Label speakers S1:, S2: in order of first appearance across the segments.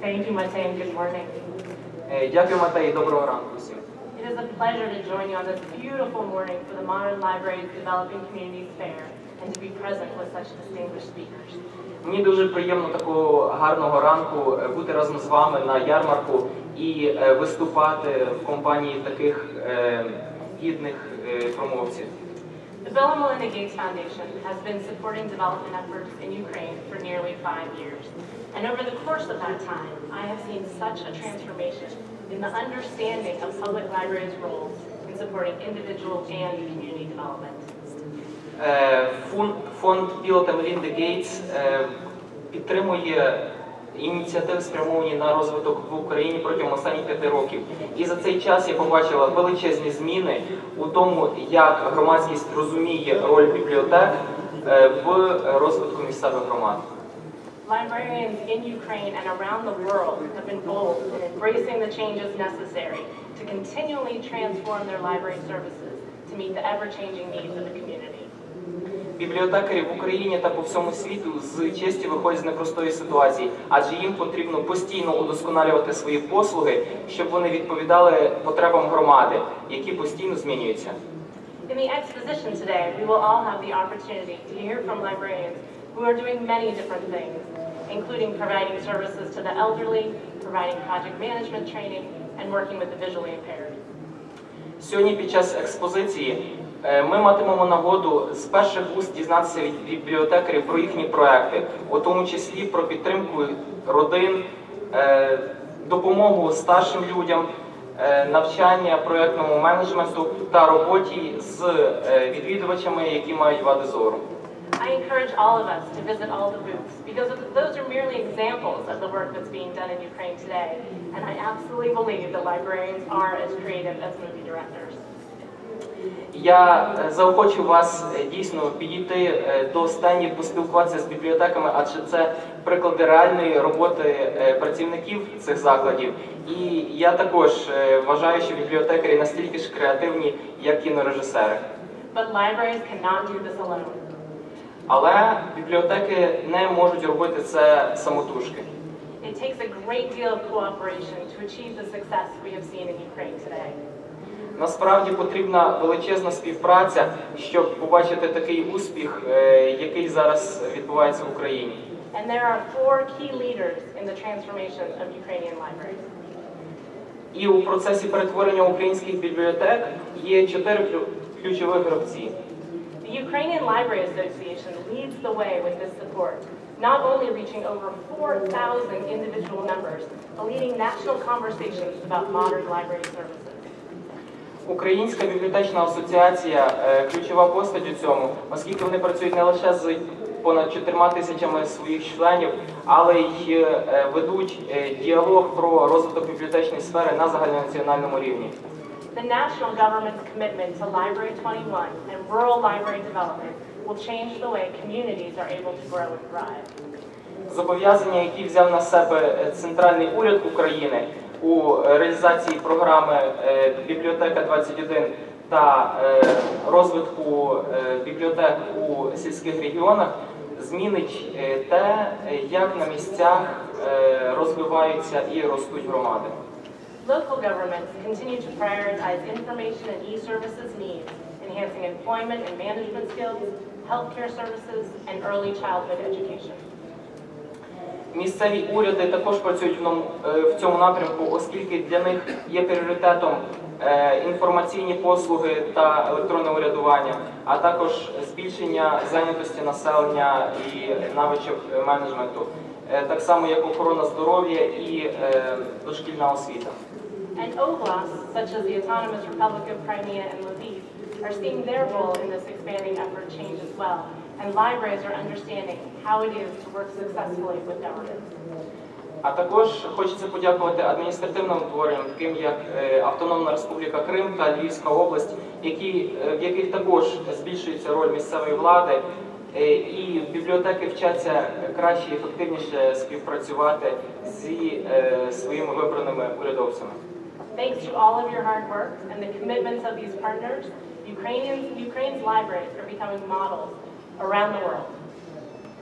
S1: Thank you, Matej, and good morning.
S2: Дякую, Матей, і доброго ранку всім.
S1: It is a pleasure to join you on this beautiful morning for the Modern Libraries Developing Communities Fair and to be present with such distinguished speakers.
S2: Мені дуже приємно такого гарного ранку бути разом з вами на ярмарку і виступати в компанії таких гідних промовців.
S1: The Bill and Melinda Gates Foundation has been supporting development efforts in Ukraine for nearly 5 years. And over the course of that time, I have seen such a transformation in the understanding of public libraries' roles in supporting individual and community development.
S2: Фонд Білла та Мелінди Гейтс підтримує ініціативи, спрямовані на розвиток в Україні протягом останніх 5 років. І за цей час я побачила величезні зміни у тому, як громадськість розуміє роль бібліотек в розвитку місцевих громад.
S1: Librarians in Ukraine and around the world have been bold in embracing the changes necessary to continually transform their library services to meet the ever-changing needs of the community.
S2: Бібліотекарі в Україні та по всьому світу з честю виходять з непростої ситуації, адже їм потрібно постійно удосконалювати свої послуги, щоб вони відповідали потребам громади, які постійно змінюються.
S1: In the exposition today, we will all have the opportunity to hear from librarians who are doing many different things, including providing services to the elderly, providing project management training, and working with the visually impaired.
S2: Сьогодні під час експозиції ми матимемо нагоду з перших вуст дізнатися від бібліотекарів про їхні проекти, у тому числі про підтримку родин, допомогу старшим людям, навчання проєктному менеджменту та роботі з відвідувачами, які мають вади зору.
S1: I encourage all of us to visit all the booths because those are merely examples of the work that's being done in Ukraine today, and I absolutely believe that librarians are as creative as movie directors.
S2: Я заохочу вас дійсно підійти до стендів, поспілкуватися з бібліотеками, адже це приклади реальної роботи працівників цих закладів. І я також вважаю, що бібліотекарі настільки ж креативні, як кінорежисери.
S1: But libraries cannot do this alone.
S2: Але бібліотеки не можуть робити це самотужки.
S1: It takes a great deal of cooperation to achieve the success we have seen in Ukraine today.
S2: Насправді потрібна величезна співпраця, щоб побачити такий успіх, який зараз відбувається в Україні.
S1: And there are 4 key leaders in the transformation of Ukrainian libraries.
S2: І у процесі перетворення українських бібліотек є 4 ключових гравці.
S1: The Ukrainian Library Association leads the way with this support, not only reaching over 4,000 individual members, but leading national conversations about modern library services.
S2: Українська бібліотечна асоціація – ключова постать у цьому, оскільки вони працюють не лише з понад 4 тисячами своїх членів, але й ведуть діалог про розвиток бібліотечної сфери на загальнонаціональному рівні.
S1: The national government's commitment to Library 21 and rural library development will change the way communities are able to grow and thrive.
S2: Зобов'язання, які взяв на себе центральний уряд України у реалізації програми «Бібліотека 21» та розвитку бібліотек у сільських регіонах, змінить те, як на місцях розвиваються і ростуть громади.
S1: Local governments continue to prioritize information and e-services needs, enhancing employment and management skills, healthcare services, and early childhood education.
S2: Місцеві уряди також працюють в цьому напрямку, оскільки для них є пріоритетом інформаційні послуги та електронне урядування, а також збільшення зайнятості населення і навичок менеджменту, так само як охорона здоров'я і дошкільна освіта.
S1: And oblasts, such as the Autonomous Republic of Crimea and Lviv, are seeing their role in this expanding effort change as well, and libraries are understanding how it is to work successfully with governments.
S2: А також хочеться подякувати адміністративним утворенням, таким як Автономна Республіка Крим та Львівська область, в яких також збільшується роль місцевої влади, і бібліотеки вчаться краще і ефективніше співпрацювати зі своїми вибраними урядовцями.
S1: Thanks to all of your hard work and the commitments of these partners, Ukraine's libraries are becoming models around the world.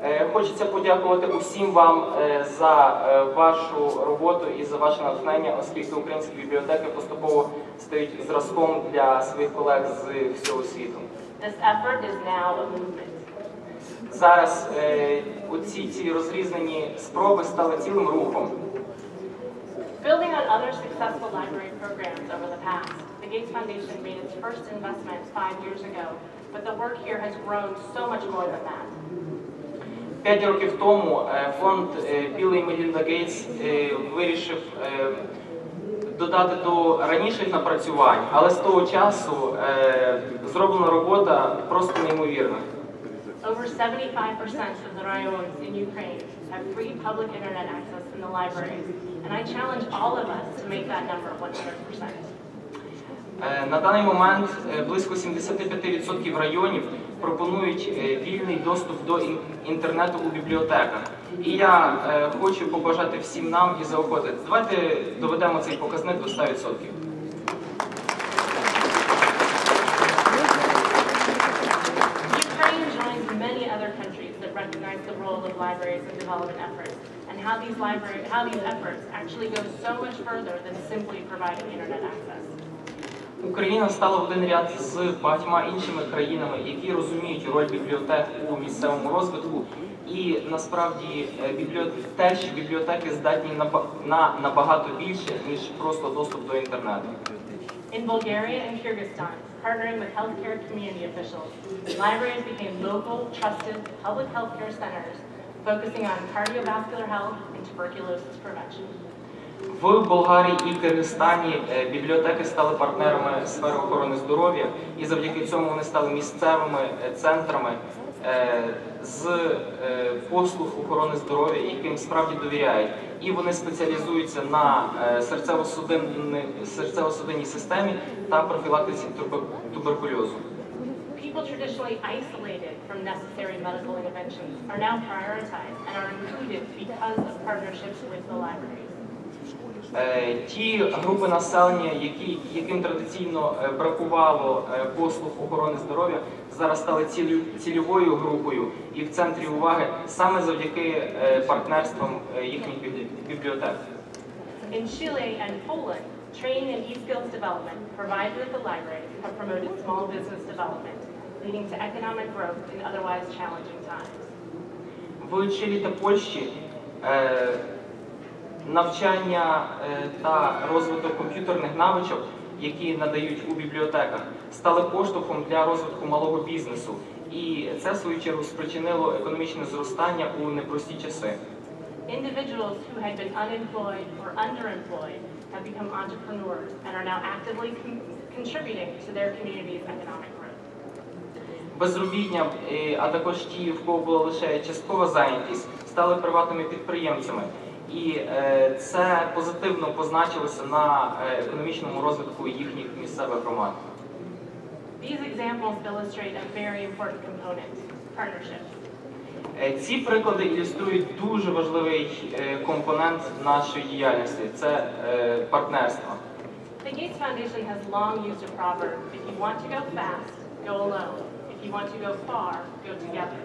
S2: Хочеться подякувати усім вам за вашу роботу і за ваше натхнення, оскільки українські бібліотеки поступово стають зразком для своїх колег з всього світу.
S1: This effort is now a movement.
S2: Зараз ці розрізнені спроби стали цілим рухом.
S1: Building on other successful library programs over the past, the Gates Foundation made its first investment 5 years ago, but the work here has grown so much more than that.
S2: 5 років тому фонд Білла і Мелінда Гейтс вирішив додати до раніших напрацювань, але з того часу зроблена робота просто неймовірна.
S1: Over 75% of the rayons in Ukraine have free public internet access in the libraries, and I challenge all of us to make that number 100%.
S2: На даний момент близько 75% районів пропонують вільний доступ до інтернету у бібліотеках. І я хочу побажати всім нам і заохотити. Давайте доведемо цей показник до 100%.
S1: Ukraine joins many other countries that recognize the role of libraries in development efforts, and how these efforts actually go so much further than simply providing internet access.
S2: Україна стала в один ряд з багатьма іншими країнами, які розуміють роль бібліотек у місцевому розвитку. І насправді бібліотеки здатні на набагато більше, ніж просто доступ до інтернету.
S1: In Bulgaria and Kyrgyzstan, partnering with healthcare community officials, libraries became local, trusted public healthcare centers focusing on cardiovascular health and tuberculosis prevention.
S2: В Болгарії і Киргизстані бібліотеки стали партнерами сфери охорони здоров'я, і завдяки цьому вони стали місцевими центрами з послуг охорони здоров'я, яким справді довіряють. І вони спеціалізуються на серцево-судинній системі та профілактиці туберкульозу.
S1: People traditionally isolated from necessary medical interventions are now prioritized and are included because of partnerships with the libraries.
S2: Ті групи населення, яким традиційно бракувало послуг охорони здоров'я, зараз стали цільовою групою і в центрі уваги саме завдяки партнерствам їхніх бібліотек.
S1: In Chile and Poland, training and e-skills development provided at the libraries have promoted small business development, leading to economic growth in otherwise challenging times.
S2: В Чилі та Польщі навчання та розвиток комп'ютерних навичок, які надають у бібліотеках, стали поштовхом для розвитку малого бізнесу. І це, в свою чергу, спричинило економічне зростання у непрості часи.
S1: Individuals who had been unemployed or underemployed have become entrepreneurs and are now actively contributing to their community's economic growth.
S2: Безробітня, а також ті, в кого була лише часткова зайнятість, стали приватними підприємцями. І це позитивно позначилося на економічному розвитку їхніх місцевих громад.
S1: These examples illustrate a very important component, partnership.
S2: Ці приклади ілюструють дуже важливий компонент нашої діяльності – це партнерство.
S1: The Gates Foundation has long used a proverb, if you want to go fast, go alone. If you want to go far, go together.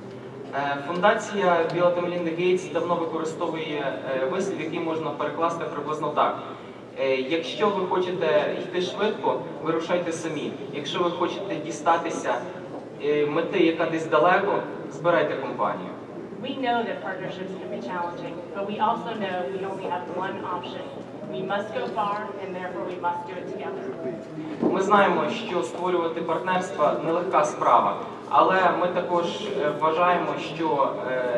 S2: Фундація Білла та Мелінди Гейтс давно використовує вислів, який можна перекласти приблизно так. Якщо ви хочете йти швидко, вирушайте самі. Якщо ви хочете дістатися мети, яка десь далеко, збирайте компанію.
S1: We know that partnerships can be challenging, but we also know we only have one option. We must go far, and therefore we must do it together.
S2: Ми знаємо, що створювати партнерства – нелегка справа, але ми також вважаємо, що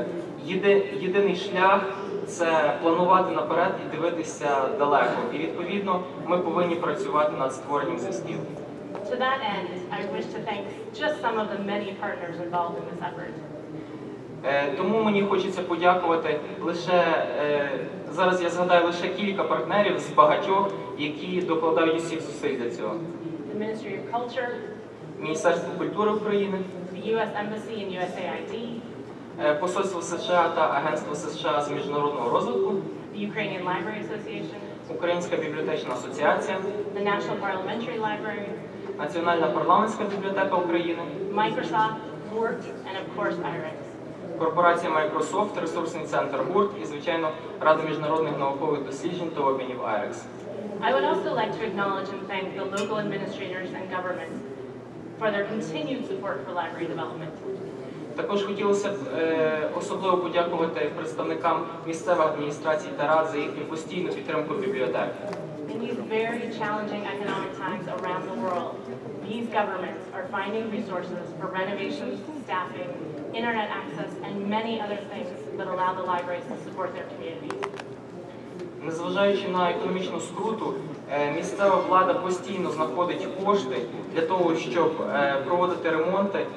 S2: єдиний шлях – це планувати наперед і дивитися далеко. І, відповідно, ми повинні працювати над створенням зв'язків.
S1: To that end, I wish to thank just some of the many partners involved in this effort.
S2: Тому мені хочеться подякувати зараз я згадаю лише кілька партнерів з багатьох, які докладають усіх зусиль для цього.
S1: The Ministry of Culture,
S2: Міністерство культури України,
S1: the U.S. Embassy and USAID,
S2: Посольство США та Агентство США з міжнародного розвитку,
S1: the Ukrainian Library Association,
S2: Українська бібліотечна асоціація,
S1: the National Parliamentary Library,
S2: Національна парламентська бібліотека України,
S1: Microsoft, Word, and of course IRIX.
S2: корпорація Microsoft, ресурсний центр ГУРТ і, звичайно, Рада міжнародних наукових досліджень та обмінів IREX.
S1: I would also like to acknowledge and thank the local administrators and government for their continued support for library development.
S2: Також хотілося б особливо подякувати представникам місцевих адміністрацій та рад за їхню постійну підтримку бібліотек.
S1: In these very challenging economic times around the world, these governments are finding resources for renovations, staffing, internet access, and many other things that allow the libraries to support their communities.
S2: Незважаючи на економічну скруту, місцева влада постійно знаходить кошти для того, щоб проводити ремонти,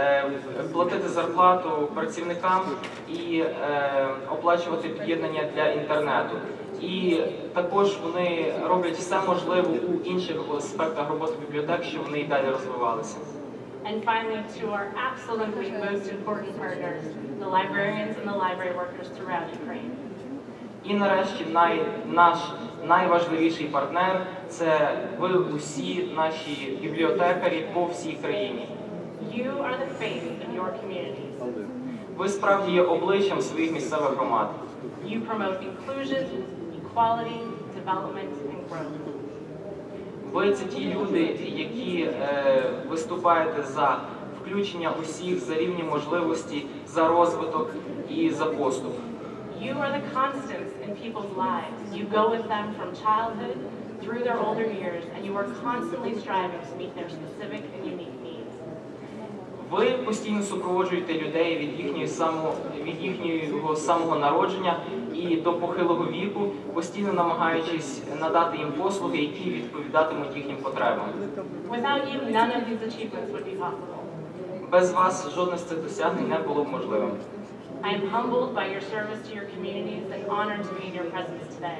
S2: платити зарплату працівникам і оплачувати під'єднання для інтернету. І також вони роблять все можливе у інших аспектах роботи бібліотек, щоб вони і далі розвивалися.
S1: And finally, to our absolutely most important partners, the librarians and the library workers throughout Ukraine.
S2: І нарешті наш найважливіший партнер – це ви усі наші бібліотекарі по всій країні.
S1: You are the face of your communities.
S2: Ви справді є обличчям своїх місцевих громад.
S1: You promote inclusion, equality, development, and growth.
S2: Ви – це ті люди, які виступаєте за включення усіх, за рівні можливості, за розвиток і за поступ.
S1: You are the constants in people's lives. You go with them from childhood through their older years, and you are constantly striving to meet their specific and unique needs.
S2: Ви постійно супроводжуєте людей від їхнього самого народження і до похилого віку, постійно намагаючись надати їм послуги, які відповідатимуть їхнім потребам.
S1: Without you, none of these achievements would be possible.
S2: Без вас жодне з цих досягнень не було б можливим.
S1: I am humbled by your service to your communities and honored to be in your presence today.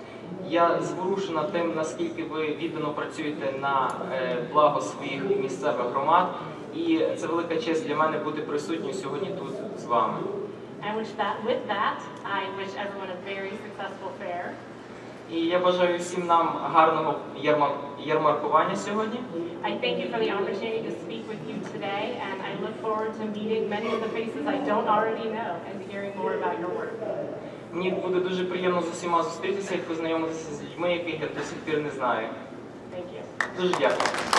S2: Я зворушена тим, наскільки ви віддано працюєте на благо своїх місцевих громад, і це велика честь для мене бути присутнім сьогодні тут з вами.
S1: With that, I wish everyone a very successful fair.
S2: І я бажаю всім нам гарного ярмаркування сьогодні.
S1: I thank you for the opportunity to speak with you today, and I look forward to meeting many of the faces I don't already know and hearing more about your work.
S2: Мені буде дуже приємно з усіма зустрітися і познайомитися з людьми, яких я до сих пір не знаю.
S1: Thank you.
S2: Дуже дякую.